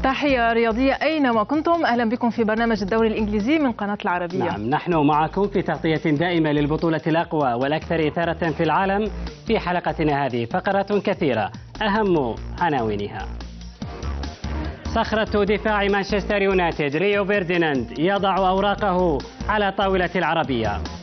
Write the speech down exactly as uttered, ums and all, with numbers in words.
تحية رياضية أينما كنتم، أهلا بكم في برنامج الدوري الإنجليزي من قناة العربية. نعم، نحن معكم في تغطية دائمة للبطولة الأقوى والأكثر إثارة في العالم. في حلقتنا هذه فقرات كثيرة، أهم عناوينها: صخرة دفاع مانشستر يونايتد ريو فيرديناند يضع أوراقه على طاولة العربية.